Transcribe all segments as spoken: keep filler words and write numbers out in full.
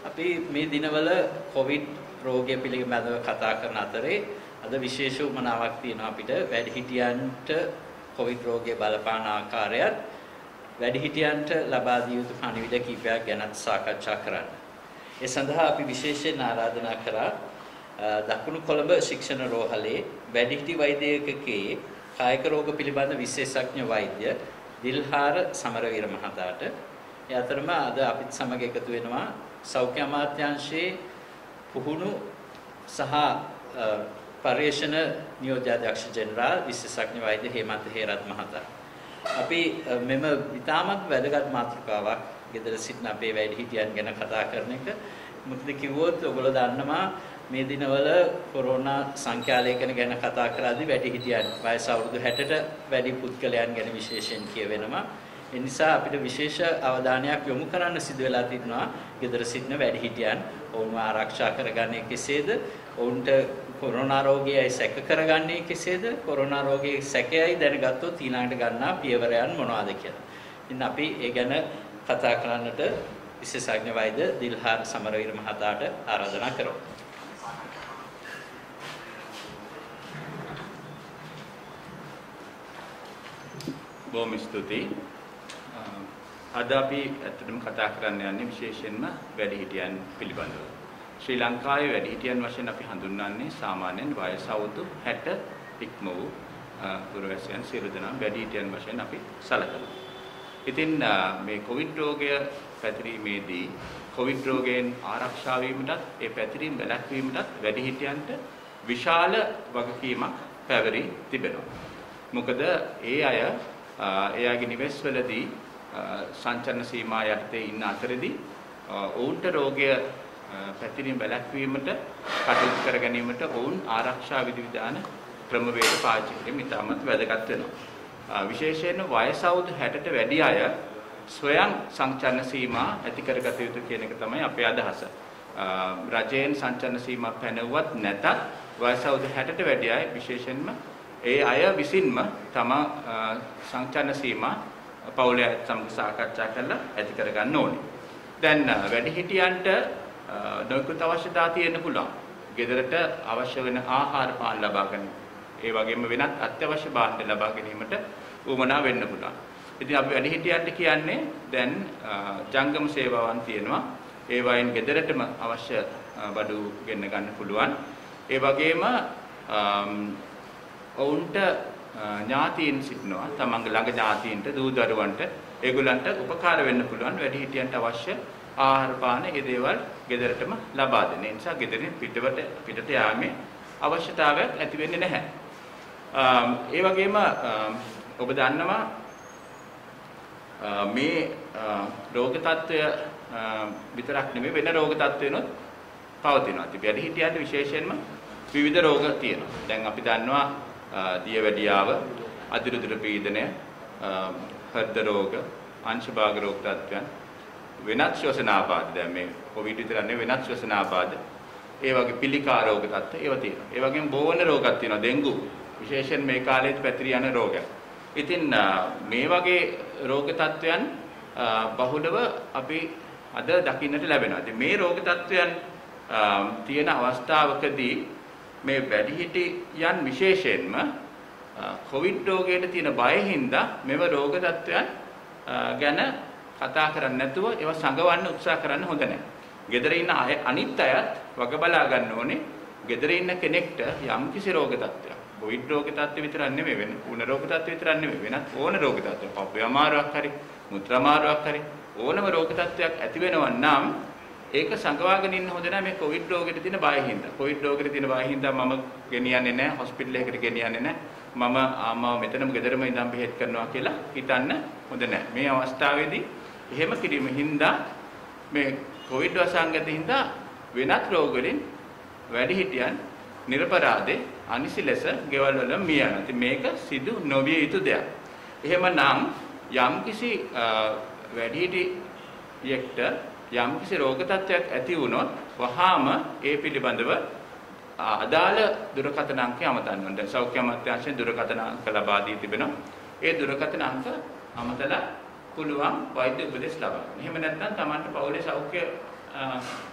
අපි මේ දිනවල කොවිඩ් රෝගය පිළිබඳව කතා කරන අතරේ අද විශේෂ උමනාවක් තියෙනවා අපිට වැඩිහිටියන්ට කොවිඩ් රෝගය බලපාන ආකාරයත් වැඩිහිටියන්ට ලබා දිය යුතු පණිවිඩ කිහිපයක් ගැන සාකච්ඡා කරන්න. ඒ සඳහා අපි විශේෂයෙන් ආරාධනා කරා දකුණු කොළඹ ශික්ෂණ රෝහලේ වැඩිහිටි වෛද්‍ය ඒකකයේ කායික රෝග පිළිබඳ විශේෂඥ වෛද්‍ය දිල්හාර සමරවීර මහතාට. ඒ අතරම අද අපිත් සමග එකතු වෙනවා සෞඛ්‍ය අමාත්‍යාංශයේ පුහුණු සහ පර්යේෂණ නියෝජ්‍යාධ්‍යක්ෂ ජෙනරාල් විශේෂඥ වෛද්‍ය හේමන්ත හේරත් මහතා. අපි මෙම ඉතාමත් වැදගත් මාතෘකාවක් ගෙදර සිටින අපේ වැඩිහිටියන් ගැන කතා කරන එක. මොකද කිව්වොත් ඔයගොල්ලෝ දන්නවා මේ දිනවල කොරෝනා සංඛ්‍යාලේඛන ගැන කතා කරද්දී වැඩිහිටියන් වයස අවුරුදු හැටට වැඩි පුද්ගලයන් ගැන විශේෂයෙන් කියවෙනවා. ඒ නිසා අපිට විශේෂ අවධානයක් යොමු කරන්න සිදු වෙලා තිබෙනවා ගෙදර සිටින වැඩිහිටියන් ඔවුන්ව ආරක්ෂා කරගන්නේ කෙසේද? ඔවුන්ට කොරෝනා රෝගයයි සැක කරගන්නේ කෙසේද? කොරෝනා රෝගයේ සැකයයි දැනගත්තොත් ඊළඟට ගන්නා පියවරයන් මොනවාද කියලා. ඉතින් අපි ඒ ගැන කතා කරන්නට විශේෂඥ වෛද්‍ය දිල්හාර සමරවීර මහතාට ආරාධනා කරමු. බොහොම ස්තුතියි. අද අපි ඇත්තටම කතා කරන්න යන්නේ විශේෂයෙන්ම වැඩිහිටියන් පිළිබඳව. ශ්‍රී ලංකාවේ වැඩිහිටියන් වශයෙන් අපි හඳුන්වන්නේ සාමාන්‍යයෙන් වයස අවුරුදු හැට ඉක්ම වූ පුරවැසියන් සියලු දෙනා වැඩිහිටියන් වශයෙන් අපි සැලකනවා. ඉතින් මේ කොවිඩ් රෝගය පැතිරීමේදී කොවිඩ් රෝගයෙන් ආරක්ෂා වීමටත් ඒ පැතිරීම වැළැක්වීමටත් වැඩිහිටියන්ට විශාල වගකීමක් පැවරී තිබෙනවා. මොකද ඒ අය එයාගේ නිවෙස්වලදී සංචලන සීමා යටතේ ඉන්න අතරදී ඔවුන්ට රෝගය පැතිරීම වැළැක්වීමට කටයුතු කර ගැනීමට ඔවුන් ආරක්ෂා විධිවිධාන ක්‍රමවේද පාවිච්චි කිරීම ඉතාමත් වැදගත් වෙනවා. විශේෂයෙන් වයස අවුරුදු හැටට වැඩි අය ස්වයං සංචලන සීමා ඇති කරගත යුතු කියන එක තමයි අපේ අදහස. රජයෙන් සංචලන සීමා පැනවුවත් නැතත් වයස අවුරුදු හැටට වැඩි අය විශේෂයෙන්ම ඒ අය විසින්ම තම සංචලන සීමා පවුලේ සමග සාකච්ඡා කරලා ඇති කර ගන්න ඕනේ. දැන් වැඩිහිටියන්ට නොයෙකුත් අවශ්‍යතා තියෙන්න පුළුවන්. ගෙදරට අවශ්‍ය වෙන ආහාර පාන ලබා ගැනීම. ඒ වගේම වෙනත් අත්‍යවශ්‍ය භාණ්ඩ ලබා ගැනීමට උවමනා වෙන්න පුළුවන්. ඉතින් අපි වැඩිහිටියන්ට කියන්නේ දැන් ජංගම සේවාවන් තියෙනවා. ඒ වයින් ගෙදරටම අවශ්‍ය බඩු ගෙන්න ගන්න පුළුවන්. ඒ වගේම ඔවුන්ට ඥාතීන් සිටිනවා. තමන්ගේ ළඟ ඥාතීන්ට දූ දරුවන්ට ඒගොල්ලන්ට උපකාර වෙන්න පුළුවන් වැඩිහිටියන්ට අවශ්‍ය ආහාර පාන ඒ දේවල් ගෙදරටම ලබා දෙන්න. ඒ නිසා ගෙදරින් පිටවට පිටට යාමේ අවශ්‍යතාවයක් ඇති වෙන්නේ නැහැ. ඒ වගේම ඔබ දන්නවා මේ රෝග තත්ත්වය විතරක් නෙමෙයි වෙන රෝග තත්ත්වෙනොත් පවතිනවා. ඉතින් වැඩිහිටියන්ට විශේෂයෙන්ම විවිධ රෝග තියෙනවා. දැන් අපි දන්නවා දියවැඩියාව, අදිරුදුර පීඩනය, හෘද රෝග, අංශභාග රෝග තත්ත්වයන්, වෙනත් ශ්වසන ආබාධ, දැන් මේ කොවිඩ් විතර නෙවෙයි වෙනත් ශ්වසන ආබාධ, ඒ වගේ පිළිකා රෝග තත්ත්ව ඒවා තියෙනවා. ඒ වගේම බෝවන රෝගක් තියෙනවා, ඩෙන්ගු. විශේෂයෙන් මේ කාලේත් පැතිරී යන රෝගයක්. ඉතින් මේ වගේ රෝග තත්ත්වයන් බහුලව අපි අද දකින්නට ලැබෙනවා. ඉතින් මේ රෝග තත්ත්වයන් තියෙන අවස්ථාවකදී මේ වැඩිහිටියන් විශේෂයෙන්ම කොවිඩ් රෝගයට තියෙන බය හින්දා මෙව රෝග තත්ත්වයන් ගැන කතා කරන්නේ නැතුව ඒවා සංගවන්න උත්සාහ කරන්න හොඳ නැහැ. ගෙදර ඉන්න අය අනිත් අයත් වග බලා ගන්න ඕනේ. ගෙදර ඉන්න කෙනෙක්ට යම් කිසි රෝග තත්ත්වයක්, කොවිඩ් රෝග තත්ත්ව විතරක් නෙමෙයි වෙන උණ රෝග තත්ත්ව විතරක් නෙමෙයි වෙනත් ඕන රෝග තත්ත්ව, පපුවේ අමාරුවක් හරි, මුත්‍රා අමාරුවක් හරි ඕනම රෝග තත්ත්වයක් ඇති වෙනවා නම් ඒක සංගවාගෙන ඉන්න හොඳ නැහැ මේ කොවිඩ් රෝගෙට තියෙන බය හින්දා. කොවිඩ් රෝගෙට තියෙන බය හින්දා මම ගෙනියන්නේ නැහැ, හොස්පිටල් එකකට ගෙනියන්නේ නැහැ. මම ආම්මව මෙතනම ගෙදරම ඉඳන් බෙහෙත් කරනවා කියලා හිතන්න හොඳ නැහැ. මේ අවස්ථාවේදී එහෙම කිරීම හින්දා මේ කොවිඩ් වසංගතය හින්දා වෙනත් රෝග වලින් වැඩිහිටියන් නිර්පරාදේ අනිසි ලෙස ගෙවල් වල මිය යනවා. ඉතින් මේක සිදු නොවිය යුතු දෙයක්. එහෙමනම් යම්කිසි වැඩිහිටියෙක්ට යම්කිසි රෝග තත්ත්වයක් ඇති වුණොත් වහාම ඒ පිළිබඳව අදාළ දුරකථන අංකය අමතන්න ඕනේ. දැන් සෞඛ්‍ය අමාත්‍යාංශයෙන් දුරකථන අංක ලබා දී තිබෙනවා. ඒ දුරකථන අංක අමතලා පුළුවන් වෛද්‍ය උපදෙස් ලබන්න. එහෙම නැත්නම් Tamanට පවුලේ සෞඛ්‍ය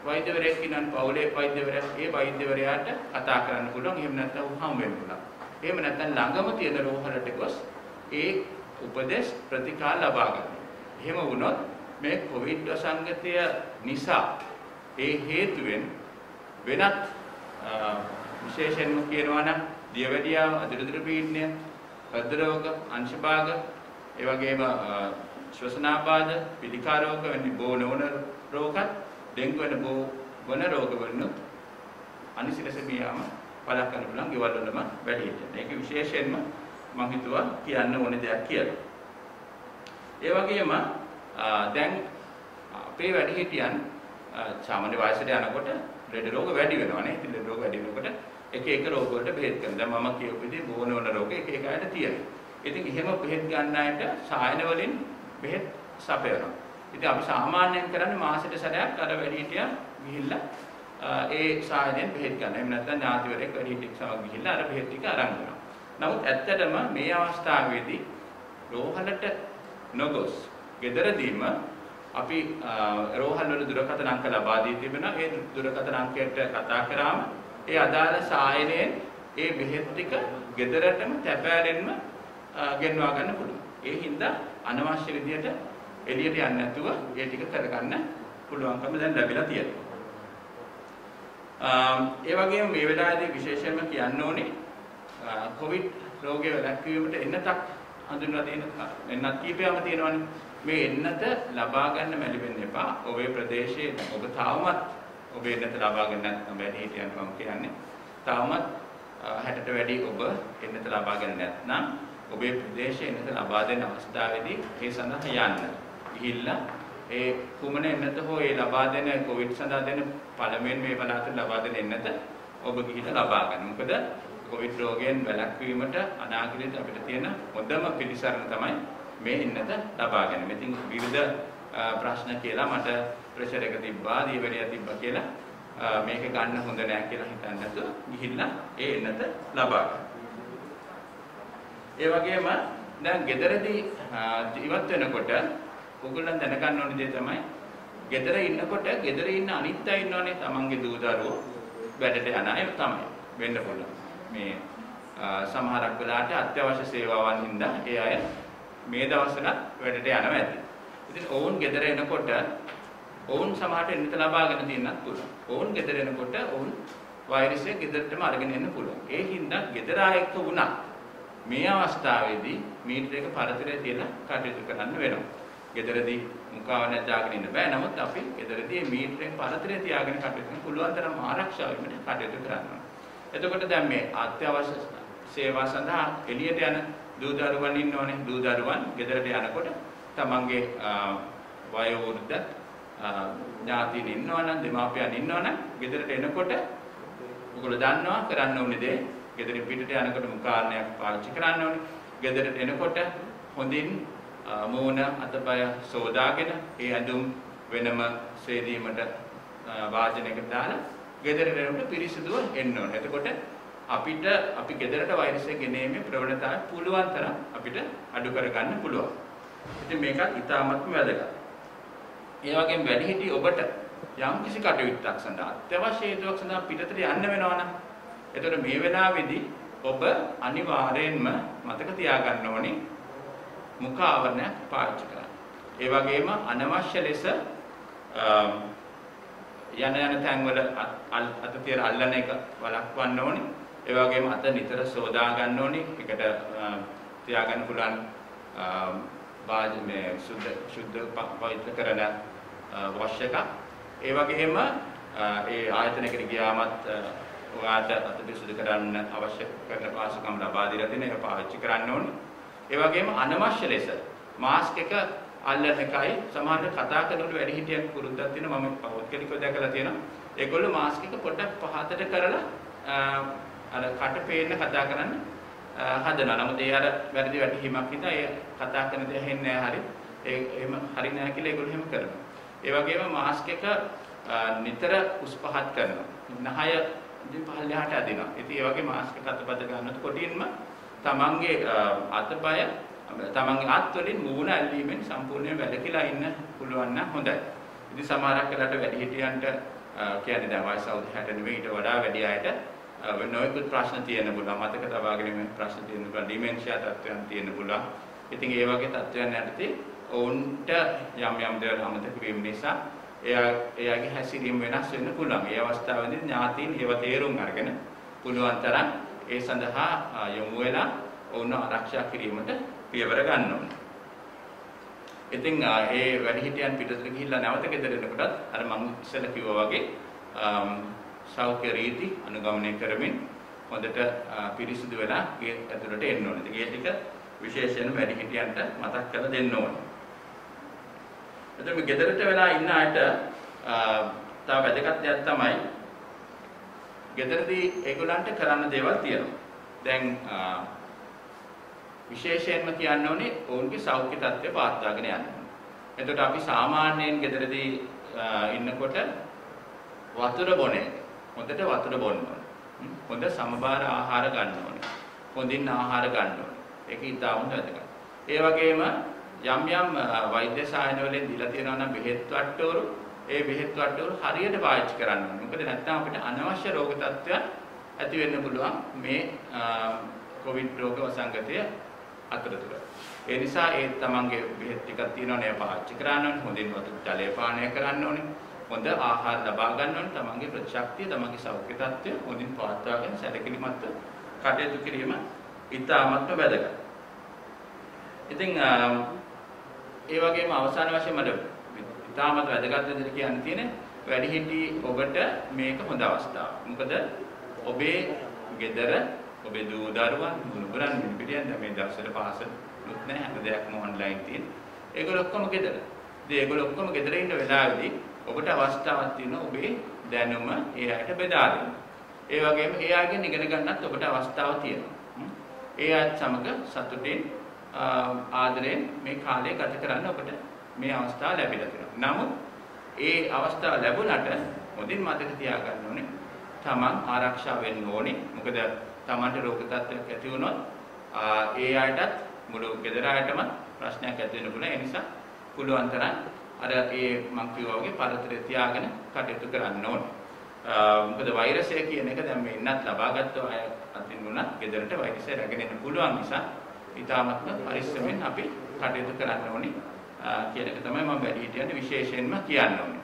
වෛද්‍යවරයෙක් ඉන්නන් පවුලේ වෛද්‍යවරයෙක් ඒ වෛද්‍යවරයාට කතා කරන්න පුළුවන්. එහෙම නැත්නම් හම් වෙන්න පුළුවන්. එහෙම නැත්නම් ළඟම තියෙන රෝහලට ගොස් ඒ උපදේශ ප්‍රතිකාර ලබා ගන්න. එහෙම වුණොත් මේ කොවිඩ් වසංගතය නිසා ඒ හේතුවෙන් වෙනත් විශේෂයෙන්ම කියනවා නම් දියවැඩියාව, අදිරදිර පීඩනය, හෘද රෝග, අංශභාග, ඒ වගේම ශ්වසනාබාධ, පිළිකා රෝග වැනි බෝ නොවන රෝගත්, ඩෙන්ගු වෙන බෝ වන රෝග වලින් අනිසිලස මියාම බලක් කරන්න පුළුවන් ගෙවල් වලම වැඩි හිටියන. ඒක විශේෂයෙන්ම මම හිතුවා කියන්න ඕනේ දෙයක් කියලා. ඒ වගේම දැන් අපේ වැඩි හිටියන් සාමාන්‍ය වයසට යනකොට ලෙඩ රෝග වැඩි වෙනවා නේ. ඉතින් ලෙඩ රෝග වැඩි වෙනකොට එක එක රෝග වලට බෙහෙත් කරනවා. දැන් මම කියපු විදිහේ බෝ නොවන රෝග එක එක අයට තියෙනවා. ඉතින් එහෙම බෙහෙත් ගන්න අයට සායන වලින් බෙහෙත් සපයනවා. ඉතින් අපි සාමාන්‍යයෙන් කරන්නේ මාසෙට සැරයක් අර වැඩිහිටියා ගිහිල්ලා ඒ සායනෙන් බෙහෙත් ගන්න. එහෙම නැත්නම් ඥාතිවරයෙක් වැඩිහිටියෙක් සමග ගිහිල්ලා අර බෙහෙත් ටික අරන් යනවා. නමුත් ඇත්තටම මේ අවස්ථාවේදී රෝහලට නොගොස් ගෙදරදීම අපි රෝහල් වල දුරකථන අංක ලබා දී තිබෙනවා. ඒ දුරකථන අංකයට කතා කරාම ඒ අදාළ සායනයෙන් ඒ බෙහෙත් ටික ගෙදරටම තැපෑරෙන්ම ගෙන්වා ගන්න පුළුවන්. ඒ හින්දා අනවශ්‍ය විදියට එළියට යන්නේ නැතුව ඒ ටික කරගන්න පුළුවන්කම දැන් ලැබිලා තියෙනවා. ඒ වගේම මේ වෙලාවේදී විශේෂයෙන්ම කියන්න ඕනේ කොවිඩ් රෝගය වැළැක්වීමට එන්නතක් හඳුන්වලා තියෙන එන්නත් කීපයක්ම තියෙනවානේ. මේ එන්නත ලබා ගන්න මැලි වෙන්න එපා. ඔබේ ප්‍රදේශයේ ඔබ තාමත් ඔබේ එන්නත ලබා ගන්න නැත්නම් වැඩි හිටියන් මම කියන්නේ තාමත් හැටට වැඩි ඔබ එන්නත ලබා ගන්න නැත්නම් ඔබේ ප්‍රදේශයේ එන්නත ලබා දෙන අවස්ථාවේදී ඒ සඳහා යන්න. ගිහිල්ලා ඒ කුමන එන්නත හෝ ඒ ලබා දෙන කොවිඩ් සඳහා දෙන පළමුවෙන් මේ පළාතට ලබා දෙන එන්නත ඔබ ගිහිල්ලා ලබා ගන්න. මොකද කොවිඩ් රෝගයෙන් වැළැක්වීමට අනාගතයේදී අපිට තියෙන හොඳම පිළිසරණ තමයි මේ එන්නත ලබා ගැනීම. ඉතින් විවිධ ප්‍රශ්න කියලා මට ප්‍රෙෂර් එක තිබ්බා, දියවැඩියා තිබ්බා කියලා මේක ගන්න හොඳ නෑ කියලා හිතන්නේ නැතුව ගිහිල්ලා ඒ එන්නත ලබා ගන්න. ඒ වගේම දැන් ගෙදරදී ජීවත් වෙනකොට ඔයගොල්ලන් දැනගන්න ඕනේ දේ තමයි ගෙදර ඉන්නකොට ගෙදර ඉන්න අනිත් අය ඉන්නෝනේ තමන්ගේ දූ දරුවෝ වැඩට යන අය තමයි වෙන්න පුළුවන්. මේ සමහරක් වෙලාවට අත්‍යවශ්‍ය සේවාවන් හින්දා ඒ අය මේ දවස්වල වැඩට යනවා ඇති. ඉතින් ඔවුන් ගෙදර එනකොට ඔවුන් සමහරට එන්නත ලබාගෙන තියෙන්නත් පුළුවන්. ඔවුන් ගෙදර එනකොට ඔවුන් වෛරසය ගෙදරටම අරගෙන එන්න පුළුවන්. ඒ හින්දා ගෙදර ආයෙක වුණා මේ අවස්ථාවේදී මීටර එක පරතරය තියලා කටයුතු කරන්න වෙනවා. ගෙදරදී මුඛාවරණයක් දාගෙන ඉන්න බෑ. නමුත් අපි ගෙදරදී මීටර එක පරතරය තියාගෙන කටයුතු කරන පුළුවන් තරම් ආරක්ෂා වීමට කටයුතු කරනවා. එතකොට දැන් මේ අත්‍යවශ්‍ය සේවා සඳහා එළියට යන දූ දරුවන් ඉන්නෝනේ. දූ දරුවන් ගෙදරට යනකොට තමන්ගේ වයෝ වෘද්ධ ඥාතීන් ඉන්නවනම් දෙමාපියන් ඉන්නවනම් ගෙදරට එනකොට ඔයගොල්ලෝ දන්නවා කරන්න ඕනේ දේ. ගෙදරින් පිටට යනකොට මුඛාවරණයක් පාවිච්චි කරන්න ඕනේ. ගෙදරට එනකොට හොඳින් මූණ අතපය සෝදාගෙන ඒ ඇඳුම් වෙනම සේදීමට වාදනයකට දාලා ගෙදරට එනකොට පිරිසිදුව එන්න ඕනේ. එතකොට අපිට අපි ගෙදරට වෛරසය ගෙනීමේ ප්‍රවණතාවය පුළුවන් තරම් අපිට අඩු කරගන්න පුළුවන්. ඉතින් මේකත් ඉතාමත්ම වැදගත්. ඒ වගේම වැඩිහිටි ඔබට යම් කිසි කටයුත්තක් සඳහා අත්‍යවශ්‍ය හේතුවක් සඳහා පිටතට යන්න වෙනවා නම් එතකොට මේ වෙලාවේදී ඔබ අනිවාර්යයෙන්ම මතක තියාගන්න ඕනේ මුඛ ආවරණයක් පාවිච්චි කරන්න. ඒ වගේම අනවශ්‍ය ලෙස යන යන තැන්වල අත තියලා අල්ලන එක වළක්වන්න ඕනේ. ඒ වගේම අත නිතර සෝදා ගන්න ඕනේ. එකට තියාගන්න පුළුවන් වාජ්‍ය සුද්ධ සුද්ධ පවිත්‍ර කරන වොෂ් එක. ඒ වගේම ඒ ආයතනයකට ගියාමත් ඔයාට අත පිරිසිදු කරන්න අවශ්‍ය කරන පාසුකම් ලබා දීලා තියෙන එක පාවිච්චි කරන්න ඕනේ. ඒ වගේම අනවශ්‍ය ලෙස මාස්ක් එක අල්ලන එකයි සමහරවිට කතා කරනකොට වැඩි හිටියන් පුරුද්දක් තියෙනවා. මම පෞද්ගලිකව දැකලා තියෙනවා. ඒගොල්ලෝ මාස්ක් එක පොඩ්ඩක් පහතට කරලා අර කට පේන්න කතා කරන්න හදනවා. නමුත් ඒ අර වැඩි වැටහීමක් හින්දා ඒ කතා කරන දේ ඇහෙන්නේ නැහැ හරි. ඒ එහෙම හරි නැහැ කියලා ඒගොල්ලෝ එහෙම කරනවා. ඒ වගේම මාස්ක් එක නිතර උස් පහත් කරනවා. නහය ඉතින් පහළට අදිනවා. ඉතින් ඒ වගේ මාස්ක් එක අතපද ගන්නකොට කොටින්ම තමන්ගේ අතපය තමන්ගේ අත් වලින් මූණ ඇල්ලීමෙන් සම්පූර්ණයෙන් වැළකීලා ඉන්න පුළුවන් නම් හොඳයි. ඉතින් සමහරක් වෙලාවට වැඩිහිටියන්ට කියන්නේ දැන් වයස අවුරුදු හැට නෙවෙයි ඊට වඩා වැඩි අයට නොයෙකුත් ප්‍රශ්න තියෙන්න පුළුවන්. මතක තබා ගැනීම ප්‍රශ්න තියෙන්න පුළුවන්. ඩිමෙන්ෂියා තත්ත්වයන් තියෙන්න පුළුවන්. ඉතින් ඒ වගේ තත්ත්වයන් යටතේ ඔවුන්ට යම් යම් දේවල් අමතක වීම නිසා එයා එයාගේ හැසිරීම වෙනස් වෙන්න පුළුවන්. ඒ අවස්ථාවේදී ඥාතීන් ඒව තේරුම් අරගෙන පුළුවන් තරම් ඒ සඳහා යොමු වෙලා ඔවුන්ව ආරක්ෂා කිරීමට පියවර ගන්න ඕනේ. ඉතින් ඒ වැඩිහිටියන් පිටතට ගිහිල්ලා නැවත ගෙදර එනකොටත් අර මම ඉස්සෙල්ලා කිව්වා වගේ සෞඛ්‍ය රීති අනුගමනය කරමින් හොඳට පිරිසිදු වෙලා ගේ ඇතුළට එන්න ඕනේ. ඉතින් ඒ ටික විශේෂයෙන් වැඩිහිටියන්ට මතක් කරලා දෙන්න ඕනේ. එතකොට මේ ගෙදරට වෙලා ඉන්න අයට තව වැදගත් දෙයක් තමයි ගෙදරදී ඒගොල්ලන්ට කරන්න දේවල් තියෙනවා. දැන් විශේෂයෙන්ම කියන්න ඕනේ ඔවුන්ගේ සෞඛ්‍ය තත්ත්වය පවත්වාගෙන යන්න. එතකොට අපි සාමාන්‍යයෙන් ගෙදරදී ඉන්නකොට වතුර බොන එක. හොඳට වතුර බොන්න ඕනේ. හොඳ සමබර ආහාර ගන්න ඕනේ. හොඳින් ආහාර ගන්න ඕනේ. ඒක ඉතාම වැදගත්. ඒ වගේම යම් යම් වෛද්‍ය සායන වලින් දීලා තියෙනවා නම් බෙහෙත් වට්ටෝරු ඒ බෙහෙත් වට්ටෝරු හරියට පාවිච්චි කරන්න ඕනේ. මොකද නැත්නම් අපිට අනවශ්‍ය රෝග තත්ත්වයන් ඇති වෙන්න පුළුවන් මේ කොවිඩ් රෝග වසංගතය අතරතුර. ඒ නිසා ඒ තමන්ගේ බෙහෙත් ටිකක් තියෙනවා නේ පාවිච්චි කරන්න ඕනේ. හොඳින් වතුර ජලය පානය කරන්න ඕනේ. හොඳ ආහාර ලබා ගන්න ඕනේ. තමන්ගේ ප්‍රතිශක්තිය, තමන්ගේ සෞඛ්‍ය තත්ත්වය හොඳින් පවත්වාගෙන සැලකිලිමත්ව කටයුතු කිරීම ඉතාමත්ම වැදගත්. ඉතින් ඒ වගේම අවසාන වශයෙන් මට ඉතාමත් වැදගත් විදිහට කියන්න තියෙන්නේ වැඩිහිටි ඔබට මේක හොඳ අවස්ථාවක්. මොකද ඔබේ ගෙදර ඔබේ දූ දරුවන් මුණුබුරන් මිනිපිටියන් මේ දවස්වල පාසලුත් නැහැ හැම දෙයක්ම ඔන්ලයින් තියෙන. ඒගොල්ලෝ ඔක්කොම ගෙදර. ඉතින් ඒගොල්ලෝ ඔක්කොම ගෙදර ඉන්න වෙලාවේදී ඔබට අවස්ථාවක් තියෙනවා ඔබේ දැනුම ඒ අයට බෙදා දෙන්න. ඒ වගේම ඒ අයගෙන් ඉගෙන ගන්නත් ඔබට අවස්ථාවක් තියෙනවා. ඒ අයත් සමග සතුටින් ආදරයෙන් මේ කාලය ගත කරන්න ඔබට මේ අවස්ථාව ලැබිලා තියෙනවා. නමුත් ඒ අවස්ථාව ලැබුණට හොඳින් මතක තියාගන්න ඕනේ තමන් ආරක්ෂා වෙන්න ඕනේ. මොකද තමන්ට රෝග තත්ත්වයක් ඇති වුණොත් ඒ අයටත් මුළු ගෙදර අයටම ප්‍රශ්නයක් ඇති වෙන්න පුළුවන්. ඒ නිසා පුළුවන් තරම් අර ඒ මං කිව්වා වගේ පරතරය තියාගෙන කටයුතු කරන්න ඕනේ. මොකද වෛරසය කියන එක දැන් මේ ඉන්නත් ලබාගත්ත අය අතින් උනත් ගෙදරට වෛරසය රැගෙන එන්න පුළුවන් නිසා ඉතාමත්ම පරිස්සමෙන් අපි කටයුතු කරන්න ඕනේ කියන එක තමයි මම වැඩිහිටියන්ට විශේෂයෙන්ම කියන්න ඕනේ.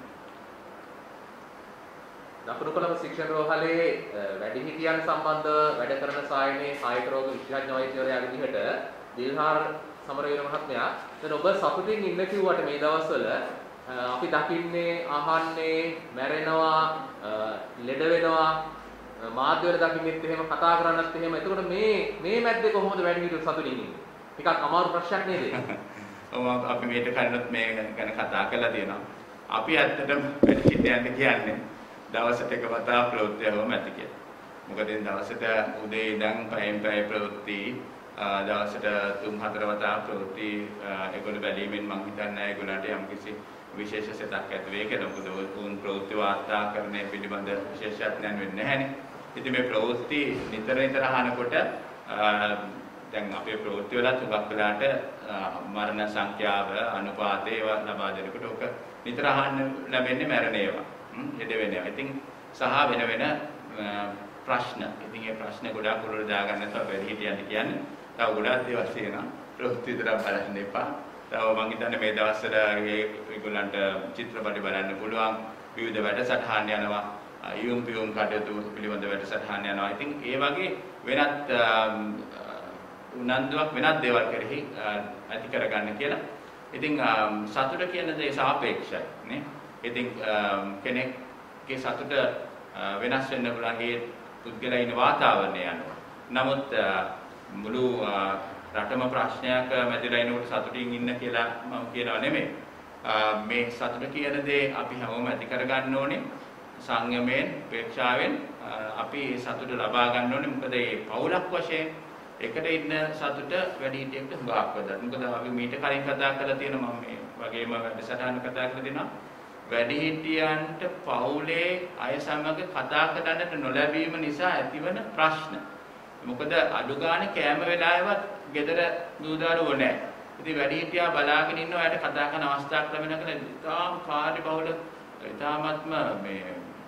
දකුණුකොළඹ ශික්ෂණ රෝහලේ වැඩිහිටියන් සම්බන්ධව වැඩ කරන සායනයේ කායික රෝග විශේෂඥ වෛද්‍යවරයා විදිහට දිල්හාර් සමරවීර මහත්මයා දැන් ඔබ සතුටින් ඉන්න කිව්වට මේ දවස්වල අපි දකින්නේ අහන්නේ මැරෙනවා ලෙඩ වෙනවා මාධ්‍ය වල දකින්නෙත් එහෙම කතා කරන්නත් එහෙම. එතකොට මේ මේ මැද්දේ කොහොමද වැඩිහිටියෝ සතුටින් ඉන්නේ? ටිකක් අමාරු ප්‍රශ්නයක් නේද? ඔව් අපි මේක කන්නොත් මේ ගැන කතා කරලා තියෙනවා. අපි ඇත්තටම වැඩිහිටියන්ට කියන්නේ දවසට එක වතාවක් ප්‍රවෘත්ති යවම ඇති කියලා. මොකද දවසට උදේ ඉඳන් පැයෙන් පැය ප්‍රවෘත්ති දවසට තුන් හතර වතාවක් ප්‍රවෘත්ති ඒගොල්ලෝ බැලීමෙන් මම හිතන්නේ ඒගොල්ලන්ට යම්කිසි විශේෂ සෙතක් ඇති වෙයි කියලා. මොකද උන් ප්‍රවෘත්ති වාර්තාකරණය පිළිබඳ විශේෂඥයන් වෙන්නේ නැහැනේ. ඉතින් මේ ප්‍රවෘත්ති නිතර නිතර අහනකොට දැන් අපේ ප්‍රවෘත්ති වල තුගක් වෙලාට මරණ සංඛ්‍යාව අනුපාතය ඒවා ලබා දෙනකොට ඔක නිතර අහන්න ලැබෙන්නේ මරණ ඒවා. හෙද වෙනවා. ඉතින් සහ වෙන වෙන ප්‍රශ්න. ඉතින් ඒ ප්‍රශ්න ගොඩාක් උඩට දාගන්න නැතුව වැඩිහිටියන්ට කියන්නේ තව ගොඩාක් දේවල් තියෙනවා. ප්‍රවෘත්ති විතරක් බලන්න එපා. තව මම හිතන්නේ මේ දවස්වල ඒගොල්ලන්ට චිත්‍රපටි බලන්න පුළුවන්. විවිධ වැඩසටහන් යනවා. යුම් පියුම් කටයුතු පිළිබඳ වැඩසටහන් යනවා. ඉතින් ඒ වගේ වෙනත් උනන්දුවක් වෙනත් දේවල් කෙරෙහි ඇති කරගන්න කියලා. ඉතින් සතුට කියන දේ සාපේක්ෂයි නේ. ඉතින් කෙනෙක්ගේ සතුට වෙනස් වෙන්න පුළුවන් ඒ පුද්ගලයා ඉන්න වාතාවරණය අනුව. නමුත් මුළු රටම ප්‍රශ්නයක් මැදලා ඉනකොට සතුටින් ඉන්න කියලා මම කියනවා නෙමෙයි. මේ සතුට කියන දේ අපි හැමෝම ඇති කරගන්න ඕනේ. සංයමයෙන්, උපේක්ෂාවෙන් අපි සතුට ලබා ගන්න ඕනේ. මොකද මේ පෞලක් වශයෙන් එකට ඉන්න සතුට වැඩිහිටියෙකුට හුඟක් වැදගත්. මොකද අපි මීට කලින් කතා කරලා තියෙනවා මම මේ වගේම වැඩසටහන කතා කරලා දෙනවා. වැඩිහිටියන්ට පවුලේ අය සමග කතා කරන්නට නොලැබීම නිසා ඇතිවන ප්‍රශ්න. මොකද අඩු ගානේ කෑම වෙලාවෙවත් ගෙදර දූ දරුවෝ නැහැ. ඉතින් වැඩිහිටියා බලාගෙන ඉන්නවා එයාට කතා කරන අවස්ථාවක් ලැබෙනකල ඉතාම කාර්යබහුල ඉතාමත්ම මේ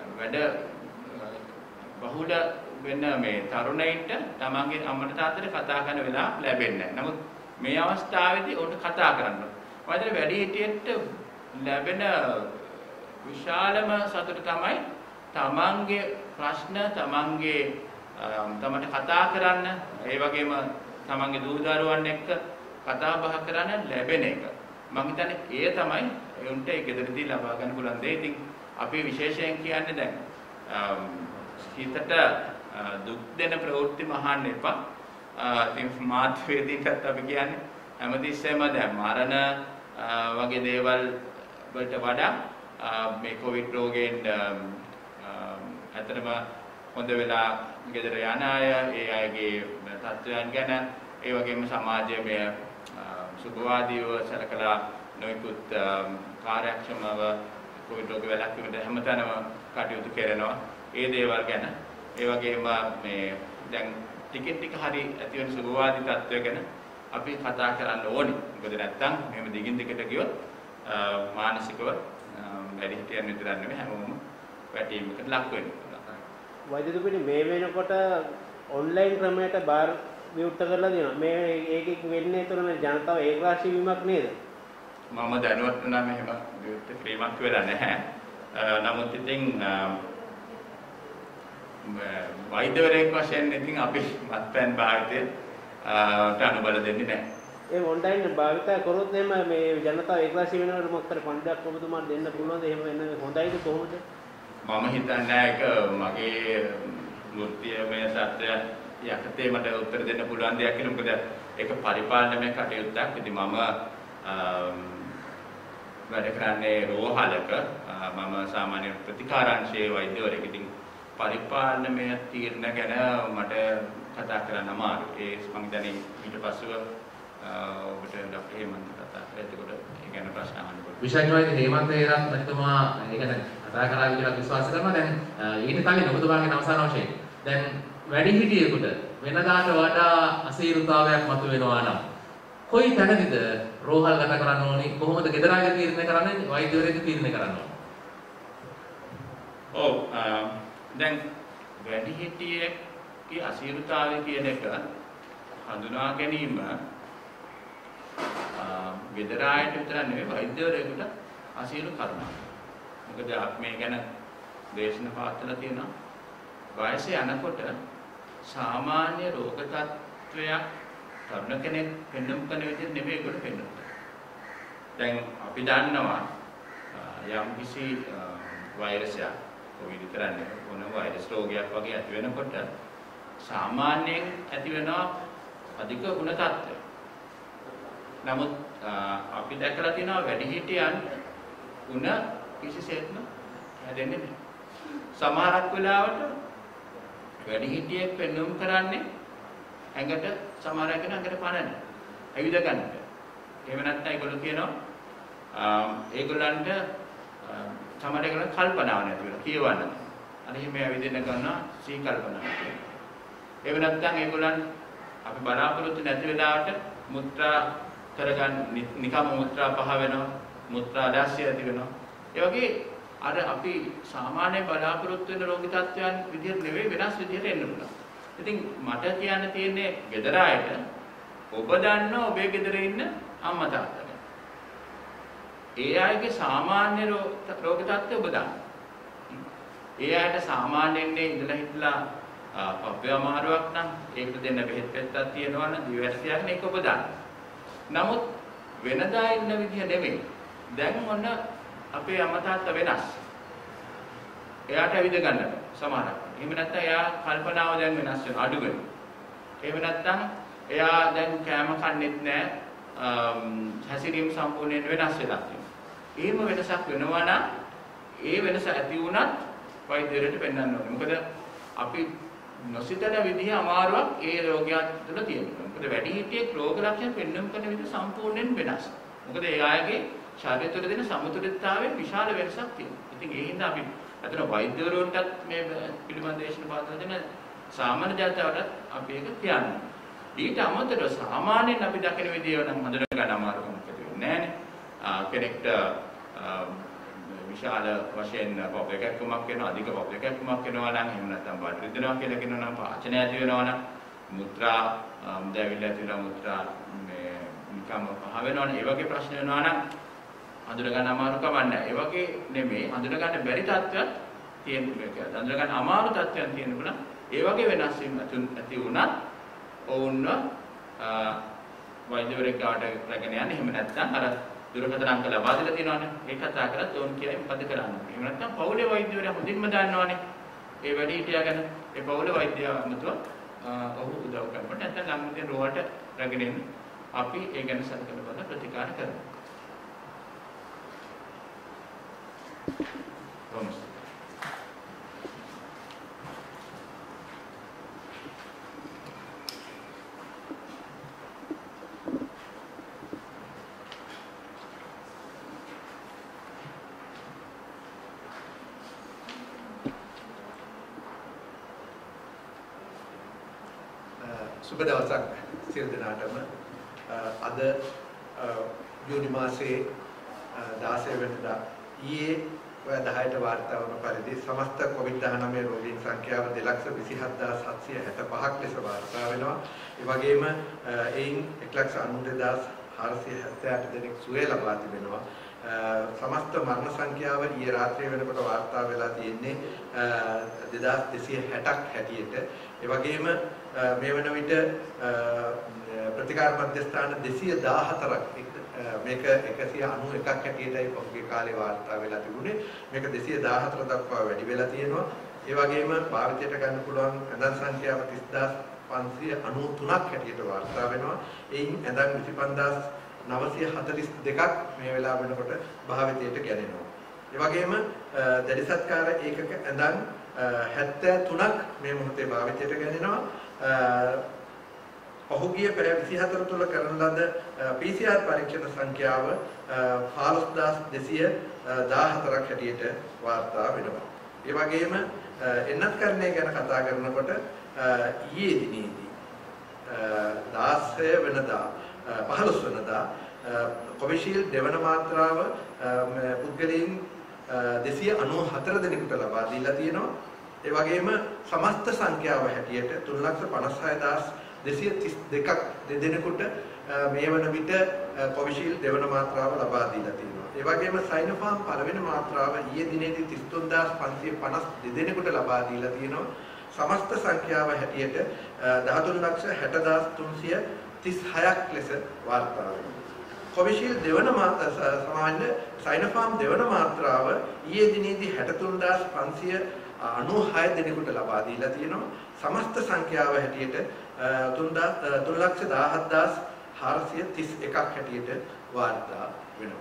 වැඩ බහුල වෙන මේ තරුණයින්ට තමන්ගේ අම්මට තාත්තට කතා කරන වෙලාව ලැබෙන්නේ නැහැ. නමුත් මේ අවස්ථාවේදී උන්ට කතා කරන්න. වයිදර වැඩිහිටියෙන්ට ලැබෙන විශාලම සතුට තමයි තමන්ගේ ප්‍රශ්න තමන්ගේ තමන්ට කතා කරන්න, ඒ වගේම තමන්ගේ දූ දරුවන් එක්ක කතා බහ කරන්න ලැබෙන එක. මම හිතන්නේ ඒ තමයි උන්ට ඒ ගෙදරදී ලබා ගන්න පුළුවන් දේ. ඉතින් අපි විශේෂයෙන් කියන්නේ දැන් හිතට දුක් දෙන ප්‍රවෘත්ති මහන්න එපා. ඉතින් මාත් වේදිකත් අපි කියන්නේ හැමතිස්සෙම දැන් මරණ වගේ දේවල් වලට වඩා මේ කොවිඩ් රෝගයෙන් ඇත්තටම හොඳ වෙලා ගෙදර යන අය, ඒ අයගේ තත්ත්වයන් ගැන, ඒ වගේම සමාජයේ මේ සුභවාදීව සැලකලා නොයෙකුත් කාර්යක්ෂමව කොවිඩ් රෝග වැළැක්වීමට හැමතැනම කටයුතු කරනවා. ඒ දේවල් ගැන, ඒ වගේම මේ දැන් ටිකෙන් ටික හරි ඇති වෙන සුභවාදී තත්ත්වය ගැන අපි කතා කරන්න ඕනේ. මොකද නැත්තම් මෙහෙම දිගින් දිගට ගියොත් මානසිකව වැඩිහිටියන් විතරක් නෙමෙයි හැමෝම වැටීමකට ලක් වෙනවා. වෛද්‍යතුමනි මේ වෙනකොට ඔන්ලයින් ක්‍රමයට බාර විවෘත කරලා දෙනවා. මේ ඒකෙක වෙන්නේ තුනම ජනතාව ඒකරාශී වීමක් නේද? මම දැනුවත් නම් එහෙම විවෘත ක්‍රීමක් වෙලා නැහැ. නමුත් ඉතින් වෛද්‍යවරයෙක් වශයෙන් ඉතින් අපි මත්පැන් භාවිතයට අනුබල දෙන්නේ නැහැ. ඒ ඔන්ලයින් භාවිත කරොත් එහෙම මේ ජනතාව ඒකරාශී වෙනකොට මොකක්ද පණ්ඩිතක් ඔබතුමාට දෙන්න පුළුවන්ද? එහෙම වෙන හොඳයිද කොහොමද? මම හිතන්නේ ඒක මගේ වෘත්තීයමය තත්ත්වයක් යටතේ මට උත්තර දෙන්න පුළුවන් දෙයක් කියලා. මොකද ඒක පරිපාලනමය කටයුත්තක්. ඉතින් මම වැඩ කරන්නේ රෝහලක. මම සාමාන්‍ය ප්‍රතිකාරාංශයේ වෛද්‍යවරයෙක්. ඉතින් පරිපාලනමය තීරණ ගැන මට කතා කරන්න අමාරුයි. ඒ මම හිතන්නේ ඊට පස්සෙව ඔබට ડોක්ටර් හේමන්ත කතා කරලා එතකොට ඒ ගැන ප්‍රශ්න අහන්න පුළුවන්. විශේෂ වෛද්‍ය හේමන්ත හේරත් මහත්මයා ඒ ගැන කතා කරා කියලා විශ්වාස කරනවා. දැන් ඊට කලින් ඔබතුමාගේ අවසාන වශයෙන් දැන් වැඩිහිටියෙකුට වෙනදාට වඩා අසීරුතාවයක් මතුවෙනවා නම් කොයි තැනදීද රෝහල් ගත කරන්න ඕනි? කොහොමද ගෙදර ආයේ තීරණය කරන්නේ? වෛද්‍යවරයෙක් තීරණය කරන්න ඕනි? ඔව් දැන් වැඩිහිටියෙක්ගේ අසීරුතාවය කියන එක හඳුනා ගැනීම ගෙදර ආයට විතර නෙවෙයි වෛද්‍යවරයෙකුට අසීරු කරුණක්. මොකද මේ ගැන දේශන පාත්තලා තියෙනවා. වයසේ යනකොට සාමාන්‍ය රෝග තත්ත්වයක් තරුණ කෙනෙක් පෙන්වන්න කරන විදිහට නෙමෙයි ඒකට පෙන්වන්නේ. දැන් අපි දන්නවා යම් කිසි වෛරසයක් කොවිඩ් විතරනේ ඕන වෛරස් රෝගයක් වගේ ඇති වෙනකොට සාමාන්‍යයෙන් ඇති වෙනවා අධික ගුණ තත්ත්වය. නමුත් අපි දැකලා තියෙනවා වැඩිහිටියන් ගුණ කිසිසේත්ම හැදෙන්නේ නැහැ. සමහරක් වෙලාවට වැඩිහිටියෙක් පෙන්වුම් කරන්නේ ඇඟට සමහර කෙනෙක් ඇඟට පනන ඇවිද ගන්නට. එහෙම නැත්නම් ඒගොල්ලෝ කියනවා ඒගොල්ලන්ට සමහර ඒගොල්ලන් කල්පනාවක් නැති වෙනවා කියවන්න. අර එහෙම ඇවිදින්න ගන්නවා සී කල්පනාවක් කියනවා. එහෙම නැත්නම් ඒගොල්ලන් අපි බලාපොරොත්තු නැති වෙලාවට මුත්‍රා කරගන්න නිකම් මුත්‍රා පහ වෙනවා, මුත්‍රා දාස්‍ය ඇති වෙනවා. ඒ වගේ අර අපි සාමාන්‍ය බලාපොරොත්තු වෙන රෝගී තත්ත්වයන් විදිහට නෙවෙයි වෙනස් විදිහට එන්න පුළුවන්. ඉතින් මට කියන්න තියෙන්නේ ගෙදර අයට ඔබ දන්නා ඔබේ ගෙදර ඉන්න අම්මා තාත්තා ගැන. ඒ අයගේ සාමාන්‍ය රෝගී තත්ත්වය ඔබ දන්නා. ඒ අයට සාමාන්‍යයෙන් ඉඳලා හිටලා පප්පේ අමාරුවක් නම් ඒකට දෙන්න බෙහෙත් පෙත්තක් තියෙනවා නම් දිවැරසියක් නේ ඒක ඔබ දන්නා. නමුත් වෙනදා ඉන්න විදිහ නෙමෙයි. දැන් මොන අපේ අම්මා තාත්තා වෙනස්. එයාට ඇවිද ගන්න සමහරක්. එහෙම නැත්නම් එයා කල්පනාව දැන් වෙනස් වෙනවා අඩු වෙනවා. එහෙම නැත්නම් එයා දැන් කෑම කන්නේත් නැහැ. හැසිරීම සම්පූර්ණයෙන් වෙනස් වෙලා තියෙනවා. එහෙම වෙනසක් වෙනවා නම් ඒ වෙනස ඇති වුණත් වෛද්‍යවරයාට පෙන්වන්න ඕනේ. මොකද අපි නොසිතන විදිහ අමාරුවක් ඒ රෝගියා තුළ තියෙනවා. මොකද වැඩිහිටියෙක් රෝග ලක්ෂණ පෙන්වන්න කරන විදිහ සම්පූර්ණයෙන් වෙනස්. මොකද ඒ අයගේ ශරීරය තුළ දෙන සමතුලිතතාවයේ විශාල වෙනසක් තියෙනවා. ඉතින් ඒ හින්දා අපි අතන වෛද්‍යවරුන්ටත් මේ පිළිබඳ දේශන පාදලා දෙන සාමාන්‍ය ජනතාවට අපි ඒක කියන්නේ. ඊට අමතරව සාමාන්‍යයෙන් අපි දකින විදිය නම් හඳුනා ගන්න අමාරුකමක් ඇති වෙන්නේ නැහැනේ. කෙනෙක්ට විශාල වශයෙන් පොප් එකක් කුමක් වෙනවා අධික පොප් එකක් කුමක් වෙනවා නම් එහෙම නැත්නම් බඩ රිදෙනවා කියලා කියනවා නම් පාචනය ඇති වෙනවා නම් මුත්‍රා දැවිල්ල ඇති වෙනවා මුත්‍රා මේ නිකම්ම පහ වෙනවනේ ඒ වගේ ප්‍රශ්න වෙනවා නම් හඳුන ගන්න අමාරු කමක් නැහැ. ඒ වගේ නෙමෙයි හඳුන ගන්න බැරි තත්ත්වයක් තියෙන එක. හඳුන ගන්න අමාරු තත්ත්වයක් තියෙනවා. ඒ වගේ වෙනස් වීම ඇති වුණත් ඔවුන්ව වෛද්‍යවරයෙක් ගාවට රැගෙන යන්නේ. එහෙම නැත්නම් අර දුරකථන අංක ලබා දීලා තියෙනවානේ. ඒ කතා කරත් ඔවුන් කියයි මොකද කරන්නේ. එහෙම නැත්නම් පවුලේ වෛද්‍යවරයා හොඳින්ම දන්නවානේ. ඒ වැඩි හිටියා ගැන ඒ පවුලේ වෛද්‍යයා අමතුව ඔහු උදව් කරනකොට නැත්නම් ළඟදී රෝහලට රැගෙන එන්න අපි ඒ ගැන සැලකලා බලලා ප්‍රතිකාර කරනවා. Vamos. සුබ දවසක් සියලු දෙනාටම. අද ජූනි මාසයේ දාසය වෙනිදා ඊයේ ඔය දහයට වාර්තා වන පරිදි සමස්ත කොවිඩ් දහනවය රෝගීන් සංඛ්‍යාව දෙලක්ෂ විසිහත් හදාස් හත්සිය හැත්තෑපහක් ලෙස වාර්තා වෙනවා. ඒ වගේම එයින් එකලක්ෂ අනූ දෙදාස් හාරසිය හැත්තෑඅට දෙනෙක් සුවය ලබා තිබෙනවා. සමස්ත මරණ සංඛ්‍යාව ඊයේ රාත්‍රියේ වෙනකොට වාර්තා වෙලා තියෙන්නේ දෙදාස් දෙසිය හැටක් හැටියට. ඒ වගේම මේ වන විට ප්‍රතිකාර මධ්‍යස්ථාන දෙසිය දාහතරක් මේක එකසිය අනූ එකක් හැටියටයි පහුගිය කාලේ වාර්තා වෙලා තිබුණේ. මේක දෙසිය දාහතර දක්වා වැඩි වෙලා තියෙනවා. ඒ වගේම භාවිතයට ගන්න පුළුවන් ඇඳන් සංඛ්‍යාව තිස්දාස් පන්සිය අනූ තුනක් හැටියට වාර්තා වෙනවා. එයින් ඇඳන් විසිපන්දාස් නවසිය හතළිස් දෙකක් මේ වෙලාව වෙනකොට භාවිතයට ගැනෙනවා. ඒ වගේම දැඩිසත්කාර ඒකක ඇඳන් හැත්තෑ තුනක් මේ මොහොතේ භාවිතයට ගැනෙනවා. පහුගිය පැය විසිහතර තුළ කරන ලද පී සී ආර් පරීක්ෂණ සංඛ්‍යාව පහළොස්දාස් දෙසිය දාහතරක් හැටියට වාර්තා වෙනවා. ඒ වගේම එන්නත්කරණය ගැන කතා කරනකොට ඊයේ දිනේදී දාසය වෙනදා පහළොස් වෙනිදා කොවිෂීල්ඩ් දෙවන මාත්‍රාව පුද්ගලයන් දෙසිය අනූ හතර දෙනෙකුට ලබා දීලා තියෙනවා. ඒ වගේම සමස්ත සංඛ්‍යාව හැටියට තුන් ලක්ෂ පනස් හය හදාස් දෙසිය තිස් දෙකක් දෙදෙනෙකුට මේ වන විට කොවිෂීල්ඩ් දෙවන මාත්‍රාව ලබා දීලා තියෙනවා. ඒ වගේම සයිනෝෆාම් පළවෙනි මාත්‍රාව ඊයේ දිනේදී තිස් තුන් හදාස් පන්සිය පනස් දෙදෙනෙකුට ලබා දීලා තියෙනවා. සමස්ත සංඛ්‍යාව හැටියට දහතුන් ලක්ෂ හැට හදාස් තුන්සිය තිස් හයක් ලෙස වාර්තා වෙනවා. කොවිෂීල්ඩ් දෙවන මාත්‍රාව සමාන සයිනෝෆාම් දෙවන මාත්‍රාව ඊයේ දිනේදී හැට තුන් හදාස් පන්සිය අනූ හය දෙනෙකුට ලබා දීලා තියෙනවා. සමස්ත සංඛ්‍යාව හැටියට තුන් ලක්ෂ දාහත් හදාස් හාරසිය තිස් එකක් හැටියට වාර්තා වෙනවා.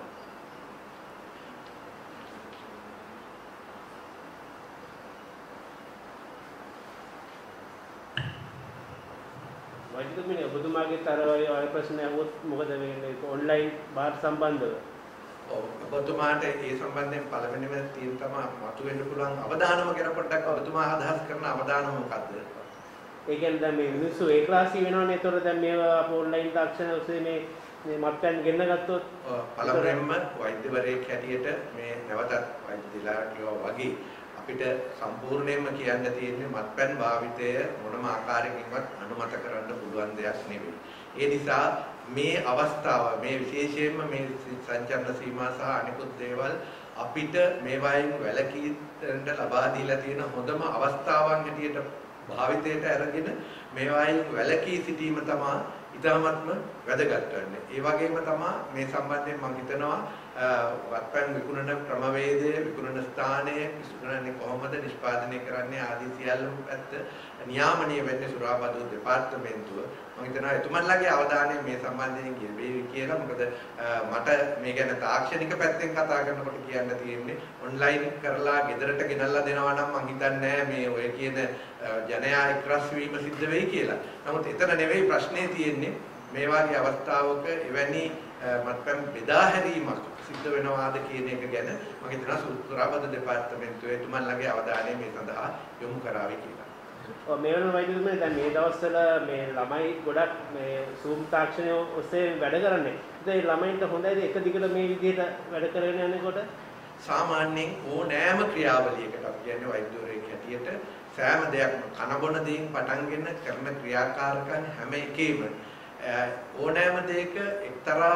වෛද්‍යතුමනි ඔබතුමාගේ තරවයේ ආය ප්‍රශ්න අහුවොත් මොකද වෙන්නේ ඔන්ලයින් බාර් සම්බන්ධව? ඔව් ඔබතුමාට ඒ සම්බන්ධයෙන් පළවෙනිම තියෙන තමයි මතුවෙන්න පුළුවන් අවදානම ගැන පොඩ්ඩක් ඔබතුමා අදහස් කරන අවදානම මොකද්ද? ඒ කියන්නේ දැන් මේ මිනිස්සු ඒ ක්ලාසී වෙනවනේ. ඒතකොට දැන් මේවා ඔන්ලයින් තාක්ෂණ ඔස්සේ මේ මේ මත්පැන් ගෙන්න ගත්තොත් පළමුවෙන්ම වෛද්‍යවරයෙක් හැටියට මේ නැවතත් වෛද්‍යලා කියවා වගේ අපිට සම්පූර්ණයෙන්ම කියන්න තියෙන්නේ මත්පැන් භාවිතය මොනම ආකාරයකින්වත් අනුමත කරන්න පුළුවන් දෙයක් නෙවෙයි. ඒ නිසා මේ අවස්ථාව මේ විශේෂයෙන්ම මේ සංචාරන සීමා සහ අනිකුත් දේවල් අපිට මේ වයින් වැළකීමට ලබා දීලා තියෙන හොඳම අවස්ථාවන් හැටියට භාවිතයට අරගෙන මේ වයින් වැළකී සිටීම තමයි ඉතාමත්ම වැදගත් වෙන්නේ. ඒ වගේම තමයි මේ සම්බන්ධයෙන් මම හිතනවා වත්පැන් විකුණන ක්‍රමවේදය, විකුණන ස්ථානය, විකුණන්නේ කොහොමද නිෂ්පාදනය කරන්නේ ආදී සියල්ලම පැත්ත නියාමනය වෙන්නේ සුරාබදු දෙපාර්තමේන්තුව. මම හිතනවා එතුමන්ලගේ අවධානය මේ සම්බන්ධයෙන් ගෙවේවි කියලා. මොකද මට මේ ගැන තාක්ෂණික පැත්තෙන් කතා කරනකොට කියන්න තියෙන්නේ ඔන්ලයින් කරලා ගෙදරට ගෙනල්ලා දෙනවා නම් මම හිතන්නේ මේ ඔය කියන ජනයා එක්රස් වීම සිද්ධ වෙයි කියලා. නමුත් එතන නෙවෙයි ප්‍රශ්නේ තියෙන්නේ. මේ වගේ අවස්ථාවක එවැනි මත්පැන් බෙදා හැරීමක් සිද්ධ වෙනවාද කියන එක ගැන මම හිතනවා සුරාබදු දෙපාර්තමේන්තුවේ එතුමන්ලගේ අවධානය මේ සඳහා යොමු කරાવી කියලා. ඔව් මේ වෙන වෛද්‍යතුමනි දැන් මේ දවස්වල මේ ළමයි ගොඩක් මේ Zoom තාක්ෂණය ඔස්සේ වැඩ කරන්නේ. ඉතින් ළමයින්ට හොඳයිද එක දිගට මේ විදිහට වැඩ කරගෙන යනකොට? සාමාන්‍යයෙන් ඕනෑම ක්‍රියාවලියකට අපි කියන්නේ වෛද්‍යවරයෙක් හැටියට සෑම දෙයක්ම කනබොන දේන් පටන්ගෙන කරන ක්‍රියාකාරකම් හැම එකේම ඕනෑම දෙයක එක්තරා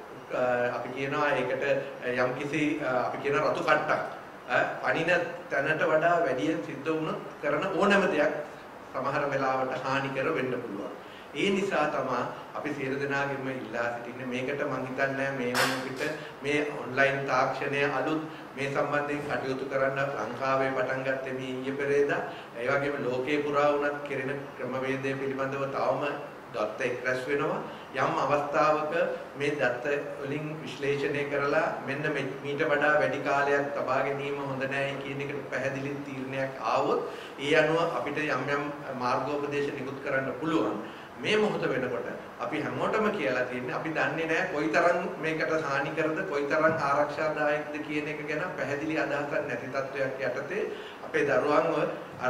අපි කියනවා ඒකට යම්කිසි අපි කියන රතු කට්ටක් පණින තැනට වඩා වැඩියෙන් සිද්ධ වුණොත් කරන ඕනෑම දෙයක් සමහර වෙලාවට හානිකර වෙන්න පුළුවන්. ඒ නිසා තමයි අපි සියලු දෙනාගෙම ඉල්ලා සිටින්නේ මේකට මම හිතන්නේ මේ වුණිට මේ ඔන්ලයින් තාක්ෂණය අලුත් මේ සම්බන්ධයෙන් කටයුතු කරන්න ලංකාවේ පටන් ගත්තේ මේ ඊයේ පෙරේදා. ඒ වගේම ලෝකේ පුරා වුණත් කෙරෙන ක්‍රමවේදය පිළිබඳව තවම දත්ත එක්රැස් වෙනවා. යම් අවස්ථාවක මේ දත්ත වලින් විශ්ලේෂණය කරලා මෙන්න මීට වඩා වැඩි කාලයක් තබා ගැනීම හොඳ නැහැ කියන එකට පැහැදිලි තීරණයක් ආවොත් ඒ අනුව අපිට යම් යම් මාර්ගෝපදේශ නිකුත් කරන්න පුළුවන්. මේ මොහොත වෙනකොට අපි හැමෝටම කියලා තියෙන්නේ අපි දන්නේ නැහැ කොයිතරම් මේකට හානි කරද කොයිතරම් ආරක්ෂාදායකද කියන එක ගැන පැහැදිලි අදහසක් නැති තත්වයක් යටතේ අපේ දරුවන්ව අර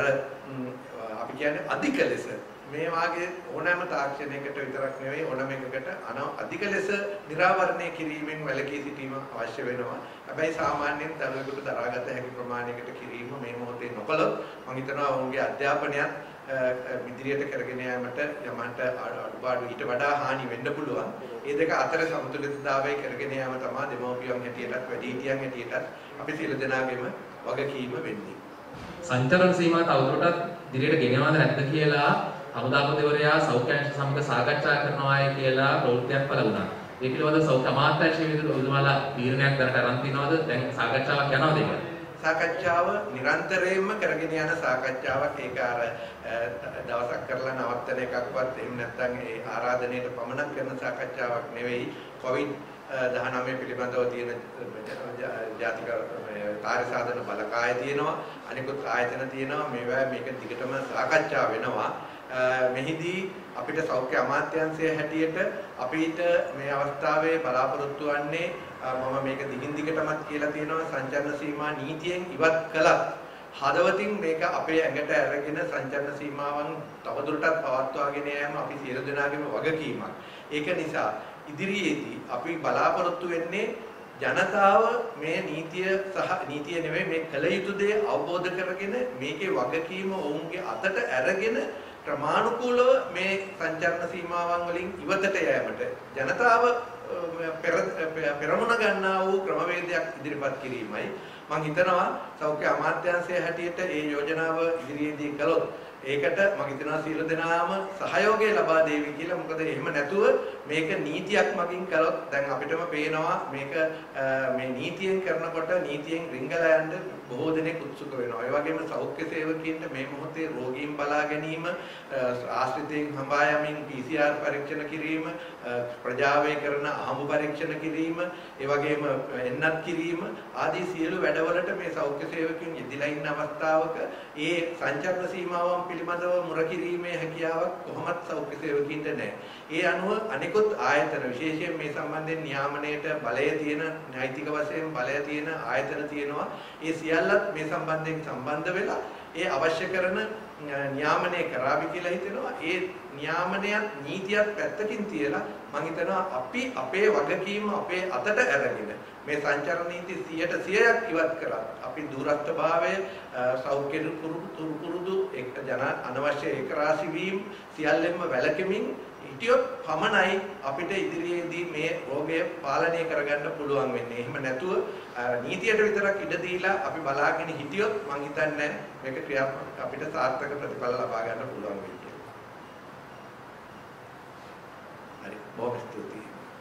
අපි කියන්නේ අධික ලෙස මේ වාගේ ඕනෑම තාක්ෂණයකට විතරක් නෙවෙයි ඕනෑම එකකට අන අධික ලෙස නිරාවරණය කිරීමෙන් වැළකී සිටීම අවශ්‍ය වෙනවා. හැබැයි සාමාන්‍යයෙන් දරුවෙකුට දරාගත හැකි ප්‍රමාණයකට කිරීම මේ මොහොතේ නොකළොත් මම හිතනවා ඔවුන්ගේ අධ්‍යාපනයත් ඉදිරියට කරගෙන යාමට යමන්ට අඩුපාඩු ඊට වඩා හානි වෙන්න පුළුවන්. මේ දෙක අතර සමතුලිතතාවය කරගෙන යාම තමයි දෙමව්පියන් හැටියටත් වැඩිහිටියන් හැටියටත් අපි සියලු දෙනාගේම වගකීම වෙන්නේ. සංචරණ සීමා තවදුරටත් ඉදිරියට ගෙනවද නැද්ද කියලා හමුදාපතිවරයා සෞඛ්‍ය අංශ සමග සාකච්ඡා කරනවායි කියලා ප්‍රවෘත්තියක් පළ වුණා. ඒ පිළිබඳව සෞඛ්‍ය අමාත්‍යාංශයේ විදුලි ඔබතුමාලා තීරණයක් දැනට අරන් තිනවද? දැන් සාකච්ඡාවක් යනවද ඒක? සාකච්ඡාව නිරන්තරයෙන්ම කරගෙන යන සාකච්ඡාවක්. ඒක අර දවසක් කරලා නවත්තන එකක්වත් එහෙම නැත්නම් ඒ ආරාධනයට පමණක් කරන සාකච්ඡාවක් නෙවෙයි. කොවිඩ් දහනවය පිළිබඳව තියෙන ජාතික කාර්ය සාධන බලකාය තියෙනවා. අනිකුත් ආයතන තියෙනවා. මේවා මේක දිගටම සාකච්ඡා වෙනවා. මෙහිදී අපිට සෞඛ්‍ය අමාත්‍යාංශය හැටියට අපිට මේ අවස්ථාවේ බලාපොරොත්තු වෙන්නේ මම මේක දිගින් දිගටමත් කියලා තියෙනවා සංචරණ සීමා නීතියෙන් ඉවත් කළත් හදවතින් මේක අපේ ඇඟට අරගෙන සංචරණ සීමාවන් තවදුරටත් පවත්වාගෙන යාම අපි සියලු දෙනාගේම වගකීමක්. ඒක නිසා ඉදිරියේදී අපි බලාපොරොත්තු වෙන්නේ ජනතාව මේ නීතිය සහ නීතිය නෙවෙයි මේ කළ යුතු දේ අවබෝධ කරගෙන මේකේ වගකීම ඔවුන්ගේ අතට අරගෙන ක්‍රමානුකූලව මේ සංචරණ සීමාවන් වලින් ඉවතට යෑමට ජනතාව පෙරමුණ ගන්නා වූ ක්‍රමවේදයක් ඉදිරිපත් කිරීමයි මම හිතනවා සෞඛ්‍ය අමාත්‍යාංශය හැටියට මේ යෝජනාව ඉදිරියේදී කළොත් ඒකට මම හිතනවා සියලු දෙනාම සහයෝගය ලබා දෙවි කියලා. මොකද එහෙම නැතුව මේක නීතියක් මගින් කළොත් දැන් අපිටම පේනවා මේක මේ නීතියෙන් කරනකොට නීතියෙන් රිංගලා යන්න බොහෝ දෙනෙක් උත්සුක වෙනවා. ඒ වගේම සෞඛ්‍ය සේවකීන්ට මේ මොහොතේ රෝගීන් බලා ගැනීම, ආශ්‍රිතයින් හඹා යමින් පී සී ආර් පරීක්ෂණ කිරීම, ප්‍රජාවේ කරන ආහඹ පරීක්ෂණ කිරීම, ඒ වගේම එන්නත් කිරීම ආදී සියලු වැඩවලට මේ සෞඛ්‍ය සේවකයන් යෙදලා ඉන්න අවස්ථාවක ඒ සංචරණ සීමාවන් පිළිබඳව මුර කිරීමේ හැකියාවක් කොහොමත් සෞඛ්‍ය සේවකීන්ට නැහැ. ඒ අනුව අනිකුත් ආයතන විශේෂයෙන් මේ සම්බන්ධයෙන් නියාමනයට බලය තියෙන, නෛතික වශයෙන් බලය තියෙන ආයතන තියෙනවා. ඒ සියල්ලත් මේ සම්බන්ධයෙන් සම්බන්ධ වෙලා ඒ අවශ්‍ය කරන නියාමනය කරાવી කියලා හිතෙනවා. ඒ නියාමනයත් නීතියත් පැත්තකින් තියලා මම හිතනවා අපි අපේ වගකීම අපේ අතට අරගෙන මේ සංචරණ නීති සියයට සියයක් ඉවත් කරලා අපි දුරස්ථභාවය සෞඛ්‍ය පුරුදු එක් ජන අනවශ්‍ය ඒකරාශී වීම සියල්ලෙන්ම වැළකෙමින් හිටියොත් පමණයි අපිට ඉදිරියේදී මේ රෝගය පාලනය කරගන්න පුළුවන් වෙන්නේ. එහෙම නැතුව නීතියට විතරක් ඉඩ දීලා අපි බලාගෙන හිටියොත් මම හිතන්නේ මේක ක්‍රියාත්මක අපිට සාර්ථක ප්‍රතිඵල ලබා ගන්න පුළුවන් වෙයි කියලා. හරි, බොහොම ස්තුතියි.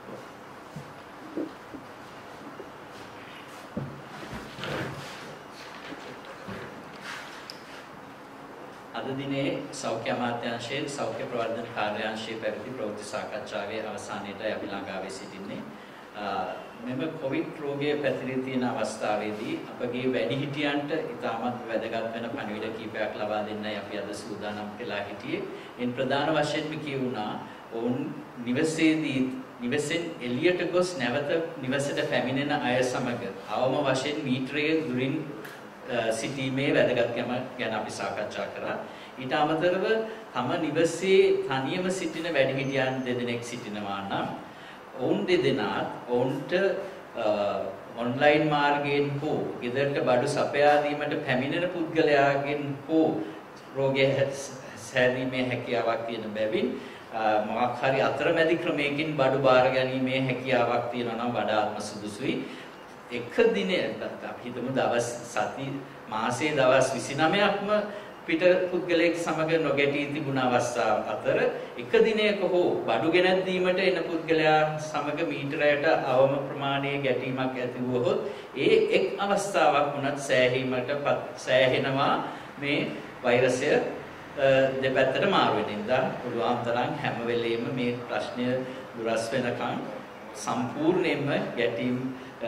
අද දිනේ සෞඛ්‍ය අමාත්‍යාංශයේ සෞඛ්‍ය ප්‍රවර්ධන කාර්යාංශයේ පැවති ප්‍රවෘත්ති සාකච්ඡාවේ අවසානයේදී අපි ළඟාවේ සිටින්නේ මෙම කොවිඩ් රෝගය පැතිරී තියෙන අවස්ථාවේදී අපගේ වැඩිහිටියන්ට ඉතාමත් වැදගත් වෙන පණිවිඩ කීපයක් ලබා දෙන්නයි අපි අද සූදානම් වෙලා හිටියේ. ඉන් ප්‍රධාන වශයෙන්ම කියුණා ඔවුන් නිවසේදී නිවසෙන් එළියට ගොස් නැවත නිවසට පැමිණෙන අය සමග අවම වශයෙන් මීටරයේ දුරින් සිටීමේ වැදගත්කම ගැන අපි සාකච්ඡා කරා. ඊට අමතරව තම නිවසේ තනියම සිටින වැඩිහිටියන් දෙදෙනෙක් සිටිනවා නම් ඔවුන් දෙදෙනාත් ඔවුන්ට ඔන්ලයින් මාර්ගයෙන් හෝ ගෙදරට බඩු සපයා දීමට පැමිණෙන පුද්ගලයාගෙන් හෝ රෝගය සෑදීමේ හැකියාවක් තියෙන බැවින් මොකක් හරි අතරමැදි ක්‍රමයකින් බඩු බාර ගැනීමේ හැකියාවක් තියෙනවා නම් වඩාත්ම සුදුසුයි. එක දිනයකට අපි හිතමු දවස් සති මාසයේ දවස් විසිනවයක්ම පිට පුද්ගලයෙක් සමග නොගැටී තිබුණ අවස්ථාව අතර එක දිනයක හෝ බඩු ගෙනත් දීමට එන පුද්ගලයා සමග මීටරයට අවම ප්‍රමාණයේ ගැටීමක් ඇති වුවහොත් ඒ එක් අවස්ථාවක් වුණත් සෑහීමට සෑහෙනවා මේ වෛරසය දෙපැත්තට මාරු වෙන නිසා පුළුවන් තරම් හැම වෙලෙම මේ ප්‍රශ්නය දුරස් වෙනකන් සම්පූර්ණයෙන්ම ගැටීම්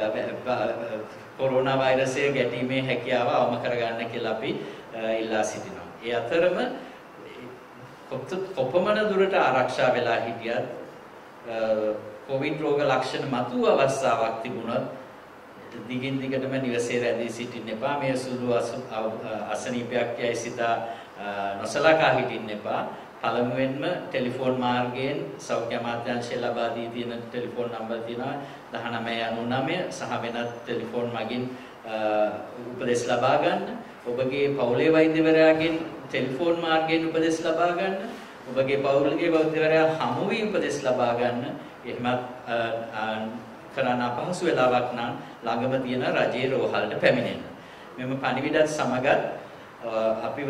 කොරෝනා වෛරසය ගැටීමේ හැකියාව අවම කරගන්න කියලා අපි ඉල්ලා සිටිනවා. ඒ අතරම කොපමණ දුරට ආරක්ෂා වෙලා හිටියත් කොවිඩ් රෝග ලක්ෂණ මතුව අවස්ථාවක් තිබුණොත් දිගින් දිගටම නිවසේ රැඳී සිටින්න එපා. මේ සුළු අසනීපයක් යයි සිතා නොසලකා හිටින්න එපා. පළමුවෙන්ම ටෙලිෆෝන් මාර්ගයෙන් සෞඛ්‍ය අමාත්‍යාංශය ලබා දී තියෙන ටෙලිෆෝන් නම්බර තියෙනවා දහනවය අනූනවය සහ වෙනත් ටෙලිෆෝන් මගින් උපදෙස් ලබා ගන්න. ඔබගේ පවුලේ වෛද්‍යවරයාගෙන් ටෙලිෆෝන් මාර්ගයෙන් උපදෙස් ලබා ගන්න. ඔබගේ පවුලේ වෛද්‍යවරයා හමු වී උපදෙස් ලබා ගන්න. එහෙමත් කරන්න අපහසු වෙලාවක් නම් ළඟම තියෙන රජයේ රෝහලට පැමිණෙන්න. මෙම පණිවිඩත් සමගත් අපිව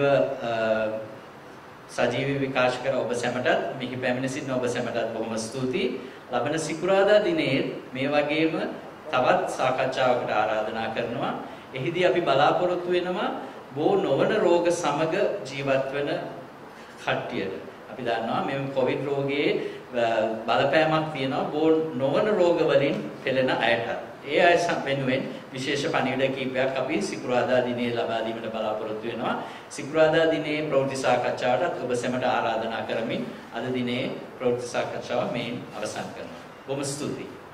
සජීවී විකාශ කර ඔබ සැමටත් මෙහි පැමිණ සිටින ඔබ සැමටත් බොහොම ස්තුතියි. ලබන සිකුරාදා දිනේ මේ වගේම තවත් සාකච්ඡාවකට ආරාධනා කරනවා. එහිදී අපි බලාපොරොත්තු වෙනවා බෝ නොවන රෝග සමග ජීවත් වෙන කට්ටියට. අපි දන්නවා මේ කොවිඩ් රෝගයේ බලපෑමක් තියෙනවා බෝ නොවන රෝග වලින් පෙළෙන අයට. ඒ අය වෙනුවෙන් විශේෂ පණිවිඩ කීපයක් අපි සිකුරාදා දිනේ ලබා දීමට බලාපොරොත්තු වෙනවා. සිකුරාදා දිනේ ප්‍රවෘත්ති සාකච්ඡාවටත් ඔබ සැමට ආරාධනා කරමින් අද දිනේ ප්‍රවෘත්ති සාකච්ඡාව මේ අවසන් කරනවා. බොහොම ස්තුතියි.